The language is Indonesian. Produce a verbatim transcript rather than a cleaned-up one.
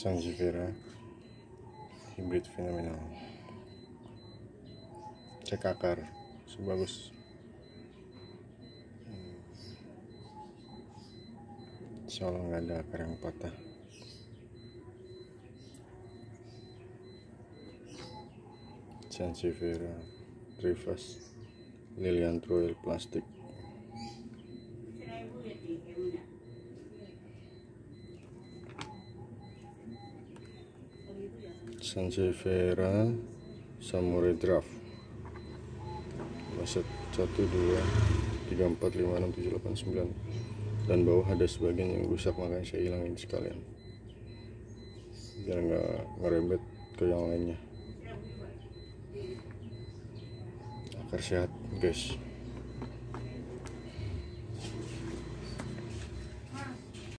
Sanjivera hybrid fenomenal. Cek akar sebagus soalnya nggak ada akar yang patah. Sanjivera Trivas Lilianthroid plastik. Sanjivera Samurai Draft Maset satu dua tiga empat lima enam tujuh delapan sembilan, dan bawah ada sebagian yang rusak, makanya saya hilangin sekalian biar nggak ngerembet ke yang lainnya. Akar sehat guys.